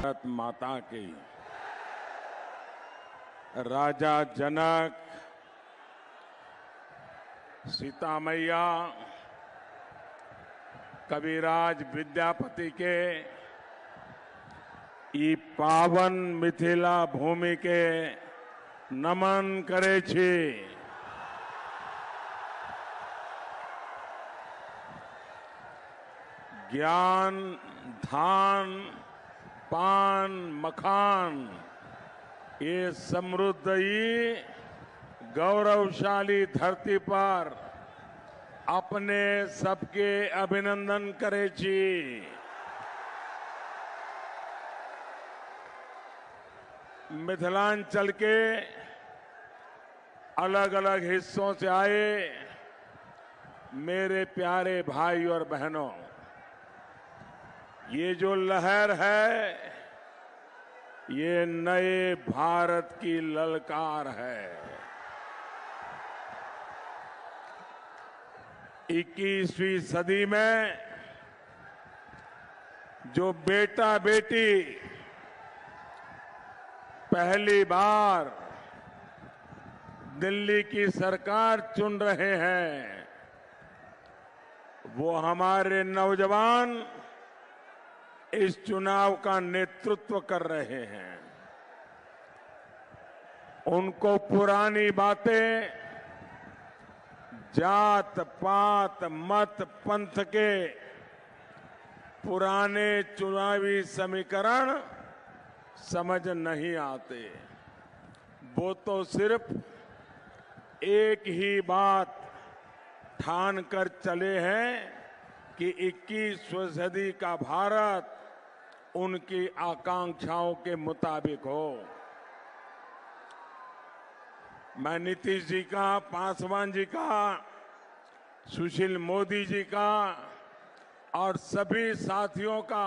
भारत माता की। राजा जनक, सीता मैया, कविराज विद्यापति के ई पावन मिथिला भूमि के नमन करे छी। ज्ञान, धान, पान, मखान ये समृद्ध ही गौरवशाली धरती पर अपने सबके अभिनंदन करे छी। मिथिलांचल के अलग अलग हिस्सों से आए मेरे प्यारे भाई और बहनों, ये जो लहर है ये नए भारत की ललकार है। 21वीं सदी में जो बेटा बेटी पहली बार दिल्ली की सरकार चुन रहे हैं, वो हमारे नौजवान इस चुनाव का नेतृत्व कर रहे हैं। उनको पुरानी बातें, जात पात मत पंथ के पुराने चुनावी समीकरण समझ नहीं आते। वो तो सिर्फ एक ही बात ठान कर चले हैं कि 21वीं सदी का भारत उनकी आकांक्षाओं के मुताबिक हो। मैं नीतीश जी का, पासवान जी का, सुशील मोदी जी का और सभी साथियों का,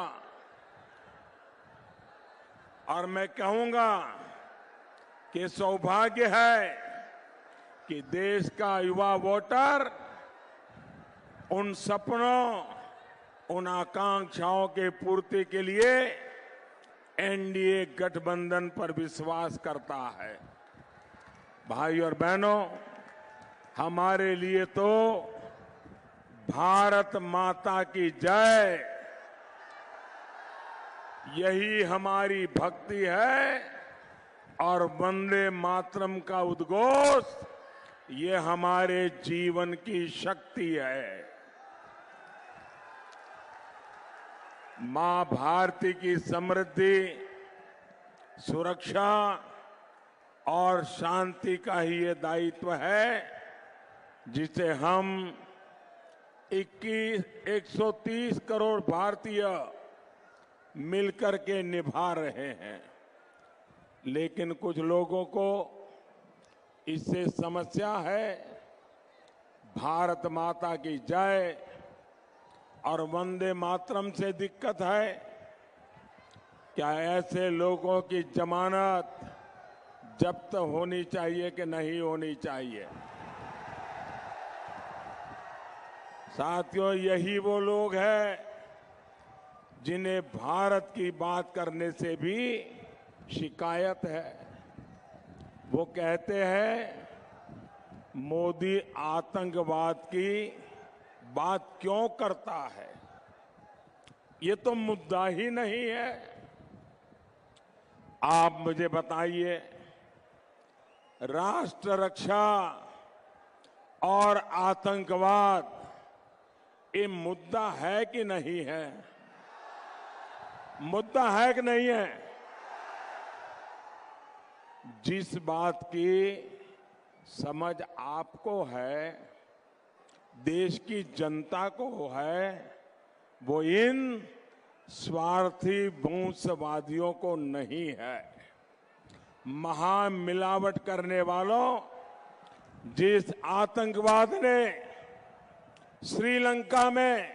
और मैं कहूंगा कि सौभाग्य है कि देश का युवा वोटर उन सपनों, उन आकांक्षाओं के पूर्ति के लिए एनडीए गठबंधन पर विश्वास करता है। भाई और बहनों, हमारे लिए तो भारत माता की जय, यही हमारी भक्ति है, और वंदे मातरम का उद्घोष ये हमारे जीवन की शक्ति है। मां भारती की समृद्धि, सुरक्षा और शांति का ही ये दायित्व है जिसे हम 130 करोड़ भारतीय मिलकर के निभा रहे हैं। लेकिन कुछ लोगों को इससे समस्या है। भारत माता की जय और वंदे मातरम से दिक्कत है। क्या ऐसे लोगों की जमानत जब्त होनी चाहिए कि नहीं होनी चाहिए? साथियों, यही वो लोग हैं जिन्हें भारत की बात करने से भी शिकायत है। वो कहते हैं मोदी आतंकवाद की बात क्यों करता है, ये तो मुद्दा ही नहीं है। आप मुझे बताइए, राष्ट्र रक्षा और आतंकवाद ये मुद्दा है कि नहीं है? मुद्दा है कि नहीं है? जिस बात की समझ आपको है, देश की जनता को है, वो इन स्वार्थी वंशवादियों को नहीं है। महामिलावट करने वालों, जिस आतंकवाद ने श्रीलंका में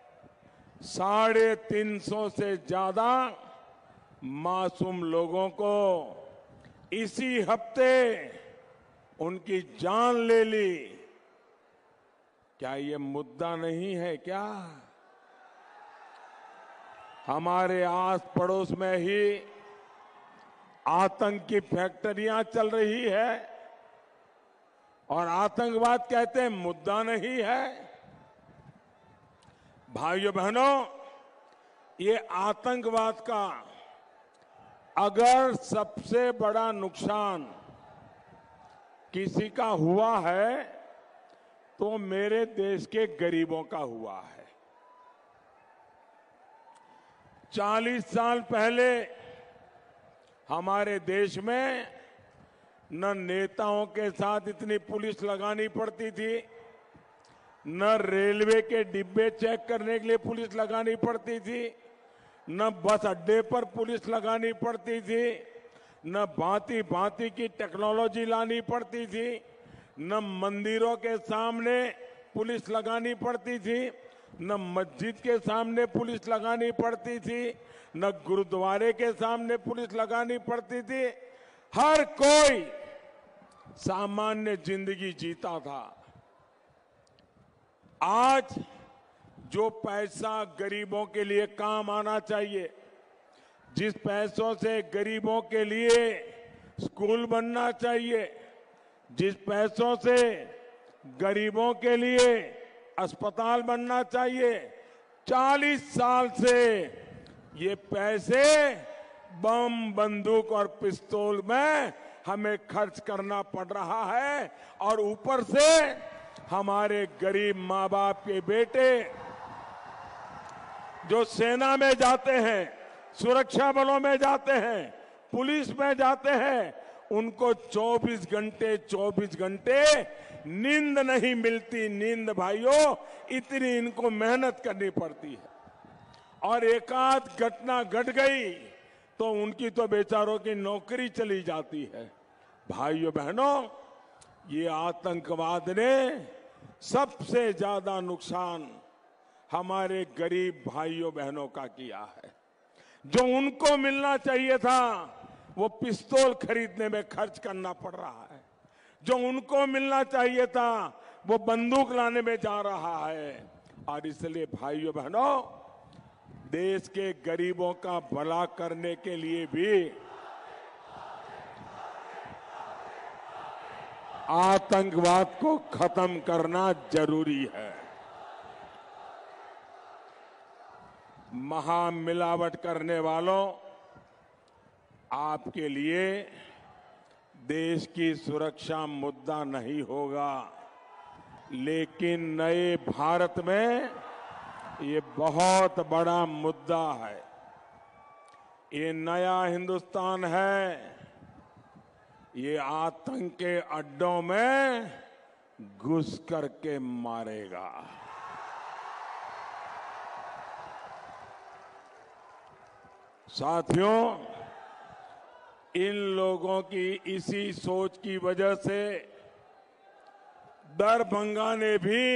350 से ज्यादा मासूम लोगों को इसी हफ्ते उनकी जान ले ली, क्या ये मुद्दा नहीं है क्या? हमारे आस पड़ोस में ही आतंक की फैक्ट्रियां चल रही है और आतंकवाद कहते हैं मुद्दा नहीं है। भाइयों बहनों, ये आतंकवाद का अगर सबसे बड़ा नुकसान किसी का हुआ है तो मेरे देश के गरीबों का हुआ है। 40 साल पहले हमारे देश में न नेताओं के साथ इतनी पुलिस लगानी पड़ती थी, न रेलवे के डिब्बे चेक करने के लिए पुलिस लगानी पड़ती थी, न बस अड्डे पर पुलिस लगानी पड़ती थी, न भांति भांति की टेक्नोलॉजी लानी पड़ती थी, न मंदिरों के सामने पुलिस लगानी पड़ती थी, न मस्जिद के सामने पुलिस लगानी पड़ती थी, न गुरुद्वारे के सामने पुलिस लगानी पड़ती थी। हर कोई सामान्य जिंदगी जीता था। आज जो पैसा गरीबों के लिए काम आना चाहिए, जिस पैसों से गरीबों के लिए स्कूल बनना चाहिए, जिस पैसों से गरीबों के लिए अस्पताल बनना चाहिए, 40 साल से ये पैसे बम, बंदूक और पिस्तौल में हमें खर्च करना पड़ रहा है। और ऊपर से हमारे गरीब माँ बाप के बेटे जो सेना में जाते हैं, सुरक्षा बलों में जाते हैं, पुलिस में जाते हैं, उनको 24 घंटे नींद नहीं मिलती। नींद भाइयों, इतनी इनको मेहनत करनी पड़ती है। और एकाध घटना घट गई तो उनकी तो बेचारों की नौकरी चली जाती है। भाइयों बहनों, ये आतंकवाद ने सबसे ज्यादा नुकसान हमारे गरीब भाइयों बहनों का किया है। जो उनको मिलना चाहिए था वो पिस्तौल खरीदने में खर्च करना पड़ रहा है, जो उनको मिलना चाहिए था वो बंदूक लाने में जा रहा है। और इसलिए भाइयों बहनों, देश के गरीबों का भला करने के लिए भी आतंकवाद को खत्म करना जरूरी है। महामिलावट करने वालों, आपके लिए देश की सुरक्षा मुद्दा नहीं होगा, लेकिन नए भारत में ये बहुत बड़ा मुद्दा है। ये नया हिंदुस्तान है, ये आतंक के अड्डों में घुस करके मारेगा। साथियों, इन लोगों की इसी सोच की वजह से दरभंगा ने भी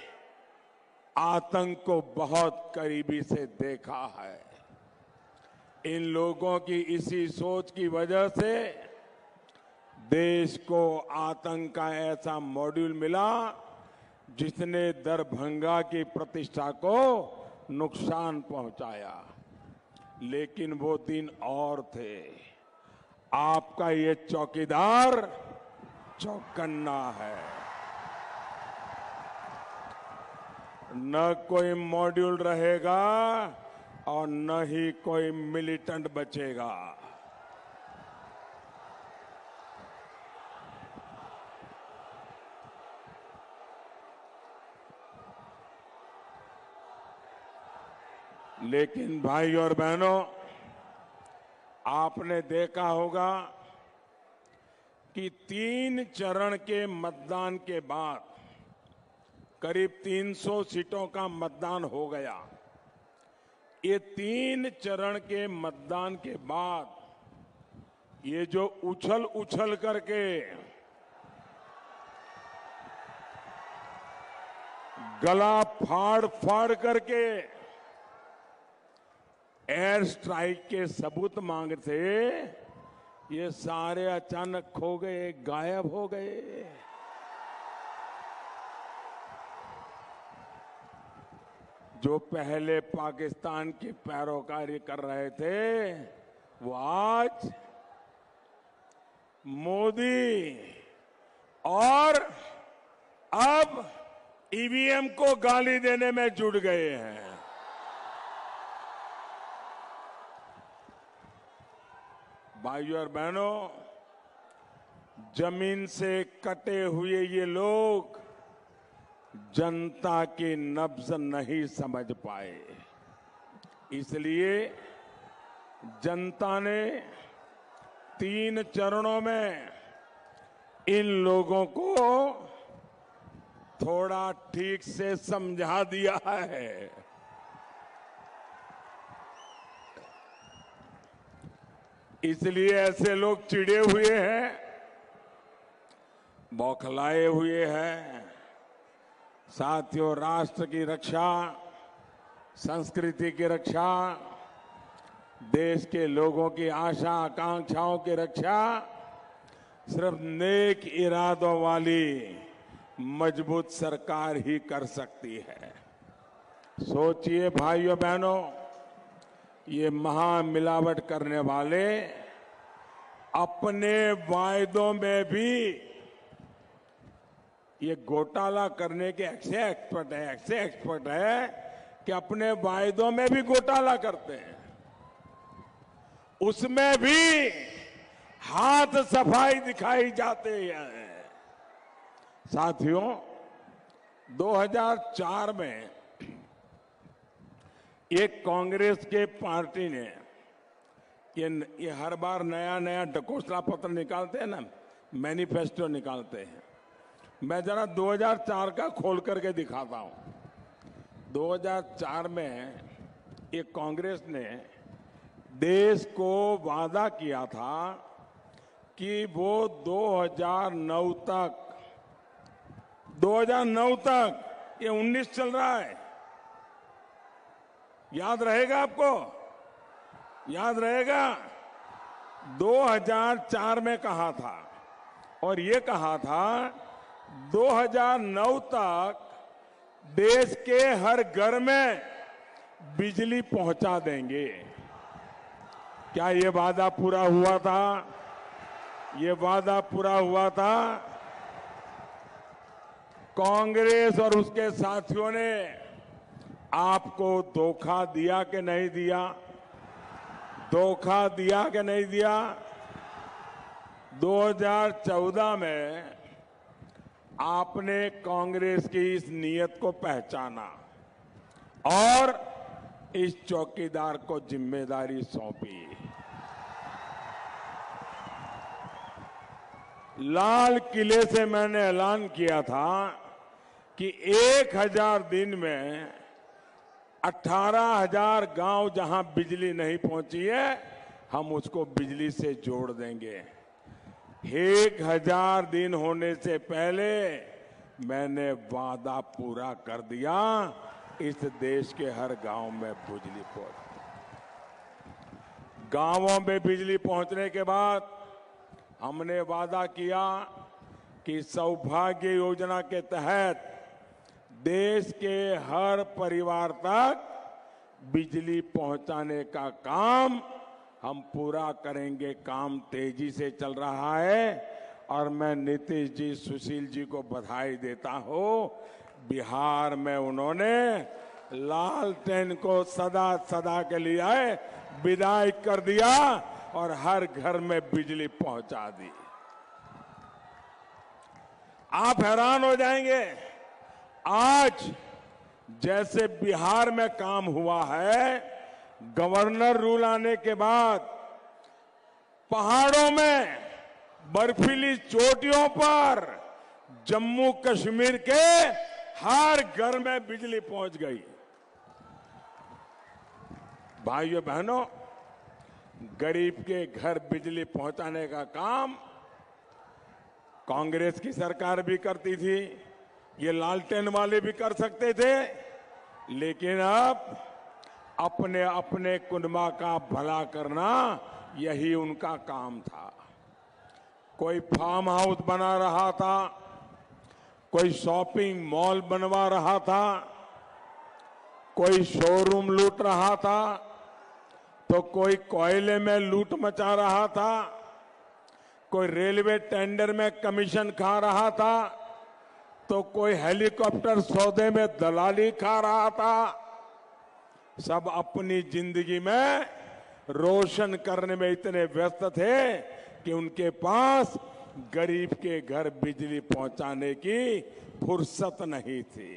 आतंक को बहुत करीबी से देखा है। इन लोगों की इसी सोच की वजह से देश को आतंक का ऐसा मॉड्यूल मिला जिसने दरभंगा की प्रतिष्ठा को नुकसान पहुंचाया। लेकिन वो दिन और थे। आपका ये चौकीदार चौकन्ना है। न कोई मॉड्यूल रहेगा और न ही कोई मिलिटेंट बचेगा। लेकिन भाई और बहनों, आपने देखा होगा कि 3 चरण के मतदान के बाद करीब 300 सीटों का मतदान हो गया। ये 3 चरण के मतदान के बाद ये जो उछल उछल करके गला फाड़ फाड़ करके एयर स्ट्राइक के सबूत मांग थे, ये सारे अचानक खो गए, गायब हो गए। जो पहले पाकिस्तान की पैरोकारी कर रहे थे वो आज मोदी और अब ईवीएम को गाली देने में जुट गए हैं। भाइयों और बहनों, जमीन से कटे हुए ये लोग जनता की नब्ज नहीं समझ पाए, इसलिए जनता ने 3 चरणों में इन लोगों को थोड़ा ठीक से समझा दिया है। इसलिए ऐसे लोग चिढ़े हुए हैं, बौखलाए हुए हैं। साथियों, राष्ट्र की रक्षा, संस्कृति की रक्षा, देश के लोगों की आशा आकांक्षाओं की रक्षा सिर्फ नेक इरादों वाली मजबूत सरकार ही कर सकती है। सोचिए भाइयों बहनों, ये महामिलावट करने वाले अपने वायदों में भी ये घोटाला करने के ऐसे एक्सपर्ट है कि अपने वायदों में भी घोटाला करते हैं, उसमें भी हाथ सफाई दिखाई जाते हैं। साथियों, 2004 में एक कांग्रेस के पार्टी ने ये हर बार नया नया ढकोसला पत्र निकालते हैं ना, मैनिफेस्टो निकालते हैं। मैं जरा 2004 का खोल करके दिखाता हूं। 2004 में एक कांग्रेस ने देश को वादा किया था कि वो 2009 तक, ये 19 चल रहा है, याद रहेगा आपको? याद रहेगा? 2004 में कहा था और ये कहा था 2009 तक देश के हर घर में बिजली पहुंचा देंगे। क्या ये वादा पूरा हुआ था? ये वादा पूरा हुआ था? कांग्रेस और उसके साथियों ने आपको धोखा दिया कि नहीं दिया? धोखा दिया कि नहीं दिया? 2014 में आपने कांग्रेस की इस नीयत को पहचाना और इस चौकीदार को जिम्मेदारी सौंपी। लाल किले से मैंने ऐलान किया था कि 1000 दिन में 18,000 गांव जहां बिजली नहीं पहुंची है, हम उसको बिजली से जोड़ देंगे। 1000 दिन होने से पहले मैंने वादा पूरा कर दिया। इस देश के हर गांव में बिजली पहुंच, गांवों में बिजली पहुंचने के बाद हमने वादा किया कि सौभाग्य योजना के तहत देश के हर परिवार तक बिजली पहुंचाने का काम हम पूरा करेंगे। काम तेजी से चल रहा है और मैं नीतीश जी, सुशील जी को बधाई देता हूं। बिहार में उन्होंने लालटेन को सदा सदा के लिए विदाई कर दिया और हर घर में बिजली पहुंचा दी। आप हैरान हो जाएंगे, आज जैसे बिहार में काम हुआ है, गवर्नर रूल आने के बाद पहाड़ों में, बर्फीली चोटियों पर, जम्मू कश्मीर के हर घर में बिजली पहुंच गई। भाइयों बहनों, गरीब के घर बिजली पहुंचाने का काम कांग्रेस की सरकार भी करती थी, ये लालटेन वाले भी कर सकते थे, लेकिन अब अपने अपने कुनबा का भला करना यही उनका काम था। कोई फार्म हाउस बना रहा था, कोई शॉपिंग मॉल बनवा रहा था, कोई शोरूम लूट रहा था, तो कोई कोयले में लूट मचा रहा था, कोई रेलवे टेंडर में कमीशन खा रहा था, तो कोई हेलीकॉप्टर सौदे में दलाली खा रहा था। सब अपनी जिंदगी में रोशन करने में इतने व्यस्त थे कि उनके पास गरीब के घर बिजली पहुंचाने की फुर्सत नहीं थी।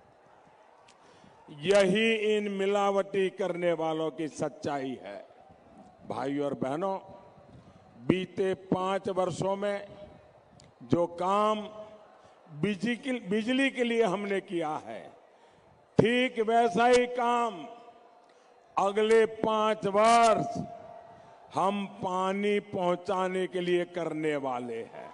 यही इन मिलावटी करने वालों की सच्चाई है। भाइयों और बहनों, बीते 5 वर्षों में जो काम बिजली के लिए हमने किया है, ठीक वैसा ही काम अगले 5 वर्ष हम पानी पहुंचाने के लिए करने वाले हैं।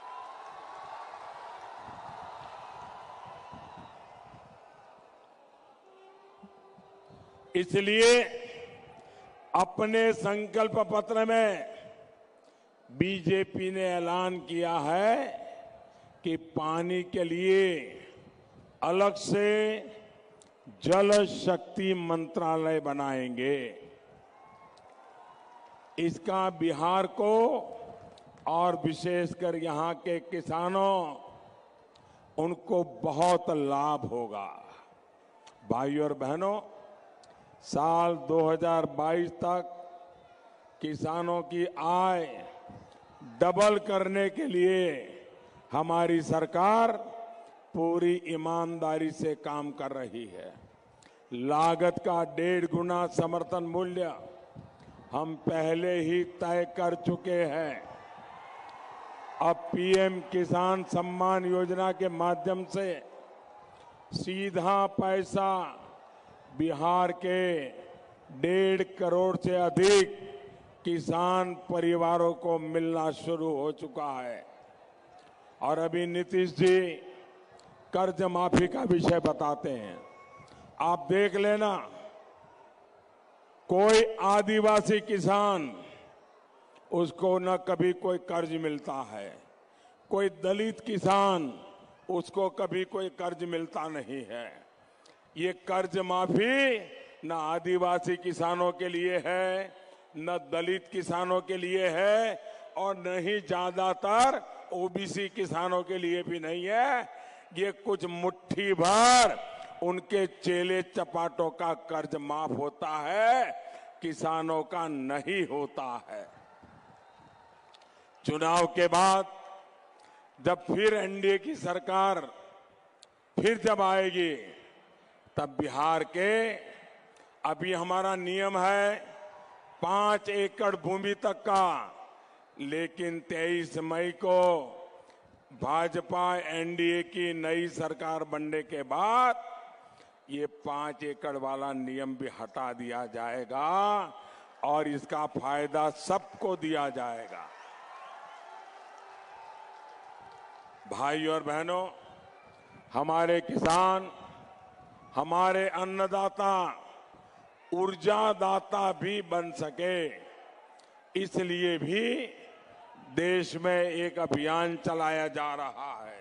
इसलिए अपने संकल्प पत्र में बीजेपी ने ऐलान किया है कि पानी के लिए अलग से जल शक्ति मंत्रालय बनाएंगे। इसका बिहार को और विशेषकर यहाँ के किसानों, उनको बहुत लाभ होगा। भाइयों और बहनों, साल 2022 तक किसानों की आय डबल करने के लिए हमारी सरकार पूरी ईमानदारी से काम कर रही है। लागत का 1.5 गुना समर्थन मूल्य हम पहले ही तय कर चुके हैं। अब पीएम किसान सम्मान योजना के माध्यम से सीधा पैसा बिहार के 1.5 करोड़ से अधिक किसान परिवारों को मिलना शुरू हो चुका है। और अभी नीतीश जी कर्ज माफी का विषय बताते हैं। आप देख लेना, कोई आदिवासी किसान, उसको न कभी कोई कर्ज मिलता है, कोई दलित किसान, उसको कभी कोई कर्ज मिलता नहीं है। ये कर्ज माफी न आदिवासी किसानों के लिए है, न दलित किसानों के लिए है, और न ही ज्यादातर ओबीसी किसानों के लिए भी नहीं है। ये कुछ मुट्ठी भर उनके चेले चपाटों का कर्ज माफ होता है, किसानों का नहीं होता है। चुनाव के बाद जब फिर एनडीए की सरकार फिर जब आएगी, तब बिहार के, अभी हमारा नियम है 5 एकड़ भूमि तक का, लेकिन 23 मई को भाजपा एनडीए की नई सरकार बनने के बाद ये 5 एकड़ वाला नियम भी हटा दिया जाएगा और इसका फायदा सबको दिया जाएगा। भाइयों और बहनों, हमारे किसान, हमारे अन्नदाता ऊर्जादाता भी बन सके, इसलिए भी देश में एक अभियान चलाया जा रहा है।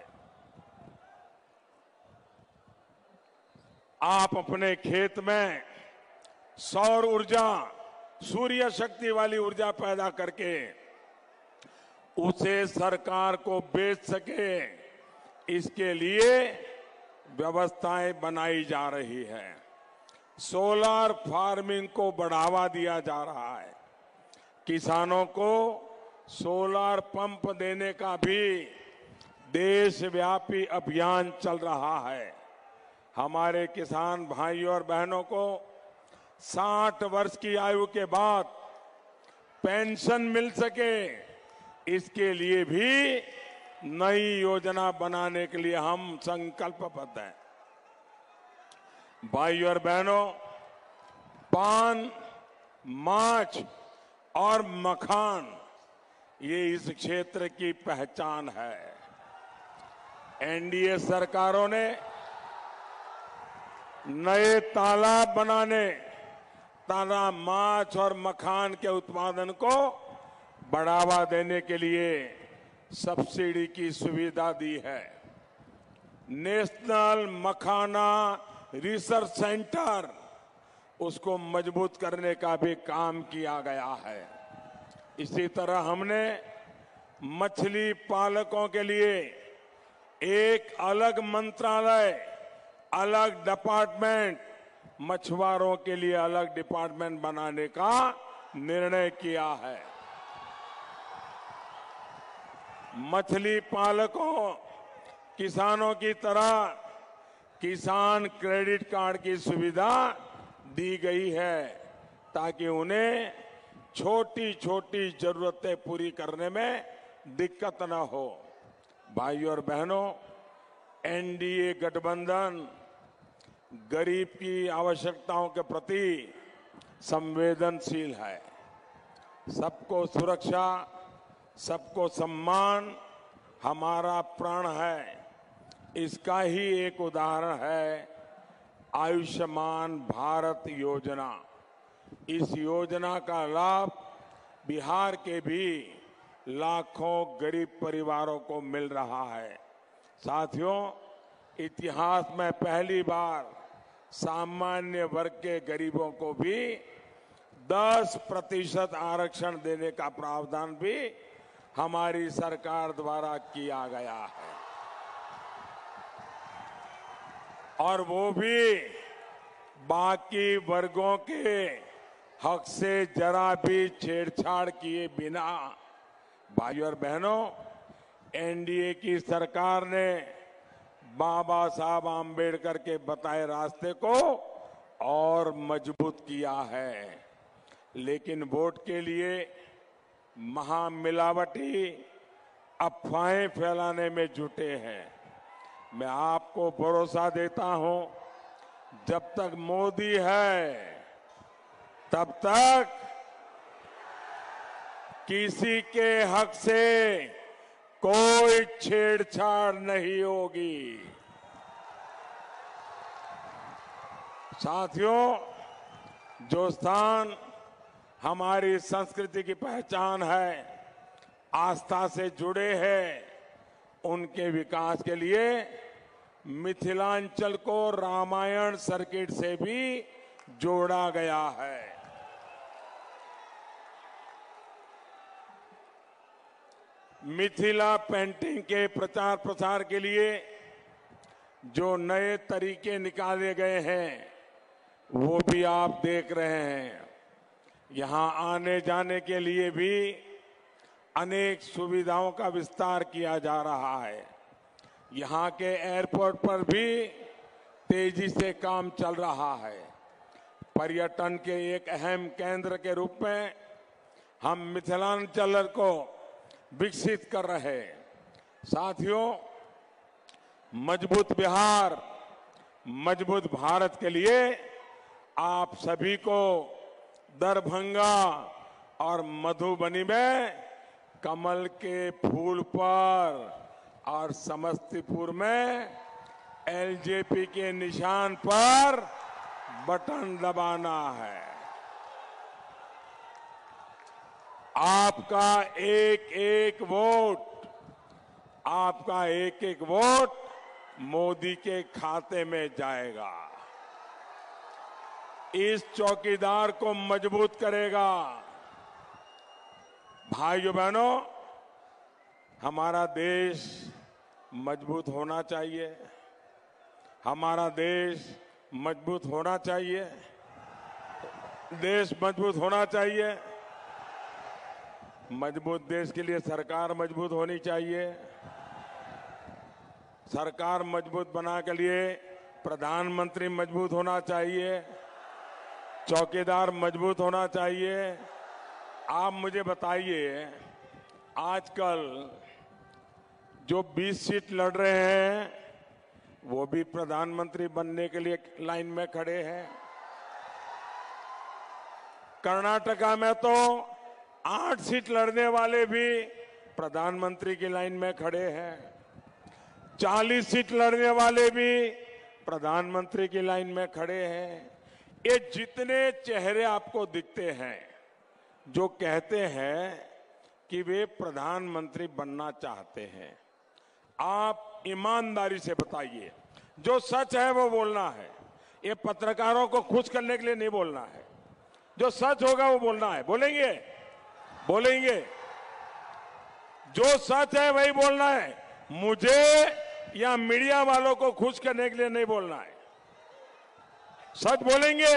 आप अपने खेत में सौर ऊर्जा, सूर्य शक्ति वाली ऊर्जा पैदा करके उसे सरकार को बेच सके, इसके लिए व्यवस्थाएं बनाई जा रही है। सोलर फार्मिंग को बढ़ावा दिया जा रहा है। किसानों को सोलर पंप देने का भी देशव्यापी अभियान चल रहा है। हमारे किसान भाइयों और बहनों को 60 वर्ष की आयु के बाद पेंशन मिल सके, इसके लिए भी नई योजना बनाने के लिए हम संकल्पबद्ध हैं। भाइयों और बहनों, पान, माछ और मखान, ये इस क्षेत्र की पहचान है। एनडीए सरकारों ने नए तालाब बनाने, ताजा माछ और मखान के उत्पादन को बढ़ावा देने के लिए सब्सिडी की सुविधा दी है। नेशनल मखाना रिसर्च सेंटर उसको मजबूत करने का भी काम किया गया है। इसी तरह हमने मछली पालकों के लिए एक अलग मंत्रालय, अलग डिपार्टमेंट, मछुआरों के लिए अलग डिपार्टमेंट बनाने का निर्णय किया है। मछली पालकों, किसानों की तरह किसान क्रेडिट कार्ड की सुविधा दी गई है ताकि उन्हें छोटी छोटी जरूरतें पूरी करने में दिक्कत न हो। भाइयों और बहनों, एनडीए गठबंधन गरीब की आवश्यकताओं के प्रति संवेदनशील है। सबको सुरक्षा, सबको सम्मान हमारा प्राण है। इसका ही एक उदाहरण है आयुष्मान भारत योजना। इस योजना का लाभ बिहार के भी लाखों गरीब परिवारों को मिल रहा है। साथियों, इतिहास में पहली बार सामान्य वर्ग के गरीबों को भी 10% आरक्षण देने का प्रावधान भी हमारी सरकार द्वारा किया गया है, और वो भी बाकी वर्गों के हक से जरा भी छेड़छाड़ किए बिना। भाइयों और बहनों, एनडीए की सरकार ने बाबा साहब आम्बेडकर के बताए रास्ते को और मजबूत किया है, लेकिन वोट के लिए महामिलावटी अफवाहें फैलाने में जुटे हैं। मैं आपको भरोसा देता हूं, जब तक मोदी है तब तक किसी के हक से कोई छेड़छाड़ नहीं होगी। साथियों, जो स्थान हमारी संस्कृति की पहचान है, आस्था से जुड़े हैं, उनके विकास के लिए मिथिलांचल को रामायण सर्किट से भी जोड़ा गया है। मिथिला पेंटिंग के प्रचार प्रसार के लिए जो नए तरीके निकाले गए हैं, वो भी आप देख रहे हैं। यहां आने जाने के लिए भी अनेक सुविधाओं का विस्तार किया जा रहा है। यहां के एयरपोर्ट पर भी तेजी से काम चल रहा है। पर्यटन के एक अहम केंद्र के रूप में हम मिथिलांचल को विकसित कर रहे हैं। साथियों, मजबूत बिहार, मजबूत भारत के लिए आप सभी को दरभंगा और मधुबनी में कमल के फूल पर और समस्तीपुर में एलजेपी के निशान पर बटन दबाना है। आपका एक एक वोट, आपका एक एक वोट मोदी के खाते में जाएगा। इस चौकीदार को मजबूत करेगा। भाइयों बहनों, हमारा देश मजबूत होना चाहिए। हमारा देश मजबूत होना चाहिए। देश मजबूत होना चाहिए। मजबूत देश के लिए सरकार मजबूत होनी चाहिए। सरकार मजबूत बना के लिए प्रधानमंत्री मजबूत होना चाहिए। चौकीदार मजबूत होना चाहिए। आप मुझे बताइए, आजकल जो 20 सीट लड़ रहे हैं, वो भी प्रधानमंत्री बनने के लिए लाइन में खड़े हैं। कर्नाटका में तो 8 सीट लड़ने वाले भी प्रधानमंत्री की लाइन में खड़े हैं। 40 सीट लड़ने वाले भी प्रधानमंत्री की लाइन में खड़े हैं। ये जितने चेहरे आपको दिखते हैं जो कहते हैं कि वे प्रधानमंत्री बनना चाहते हैं, आप ईमानदारी से बताइए, जो सच है वो बोलना है। ये पत्रकारों को खुश करने के लिए नहीं बोलना है। जो सच होगा वो बोलना है। बोलेंगे बोलेंगे जो सच है वही बोलना है। मुझे या मीडिया वालों को खुश करने के लिए नहीं बोलना है। सच बोलेंगे।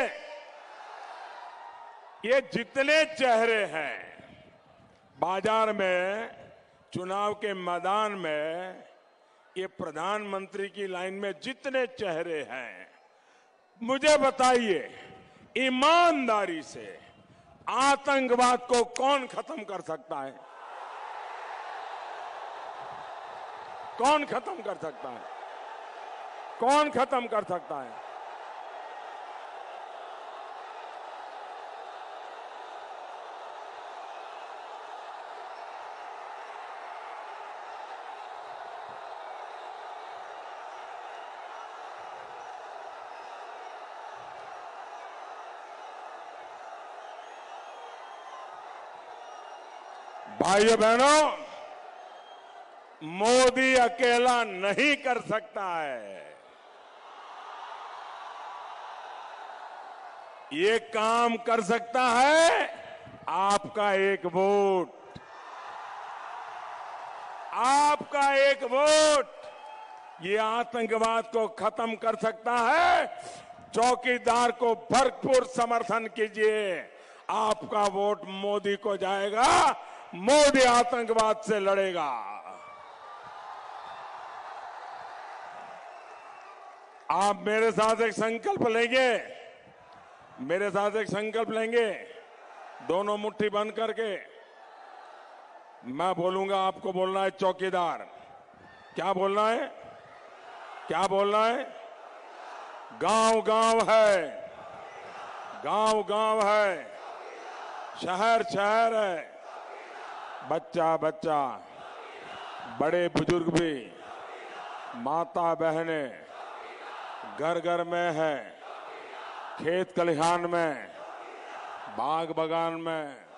ये जितने चेहरे हैं बाजार में, चुनाव के मैदान में, ये प्रधानमंत्री की लाइन में जितने चेहरे हैं, मुझे बताइए ईमानदारी से आतंकवाद को कौन खत्म कर सकता है? कौन खत्म कर सकता है? कौन खत्म कर सकता है? भाइयों बहनों, मोदी अकेला नहीं कर सकता है। ये काम कर सकता है आपका एक वोट। आपका एक वोट ये आतंकवाद को खत्म कर सकता है। चौकीदार को भरपूर समर्थन कीजिए। आपका वोट मोदी को जाएगा। मोदी आतंकवाद से लड़ेगा। आप मेरे साथ एक संकल्प लेंगे। मेरे साथ एक संकल्प लेंगे। दोनों मुट्ठी बंद करके मैं बोलूंगा, आपको बोलना है चौकीदार। क्या बोलना है? क्या बोलना है? गांव गांव है, गांव गांव है, शहर शहर है, बच्चा बच्चा, बड़े बुजुर्ग भी, माता बहने घर घर में है, खेत खलिहान में, बाग बगान में,